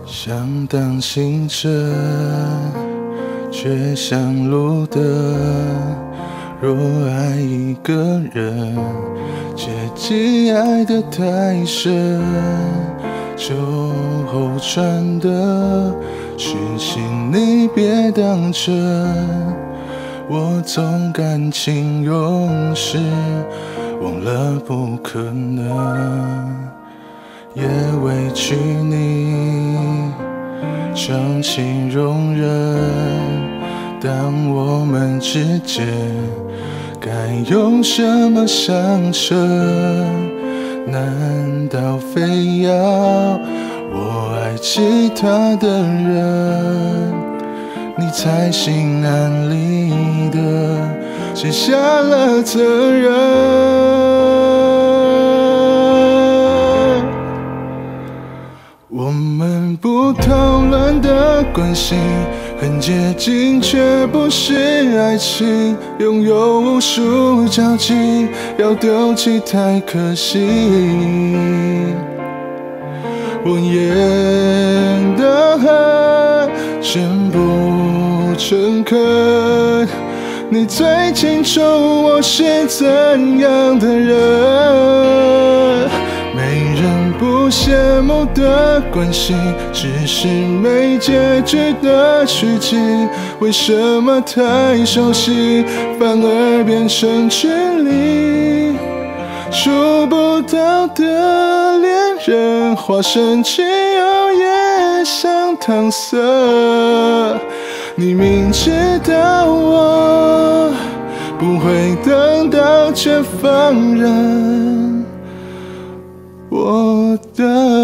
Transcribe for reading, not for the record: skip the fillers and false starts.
想当行者，却像路灯。若爱一个人，切忌爱得太深，酒后传的讯息你别当真。我总感情用事，忘了不可能，也委屈你长期容忍。当我们之间该用什么相称？难道非要我爱其他的人，你才心安理得卸下了责任？我们不讨论的关系很接近，却不是爱情，拥有无数交集，要丢弃太可惜。我演得很真不诚恳，你最清楚我是怎样的人。没人不羡慕的关系，只是没结局的续集。为什么太熟悉，反而变成距离？触不到的恋人，化身汽油也像搪塞。你明知道我不会等到，却放任我的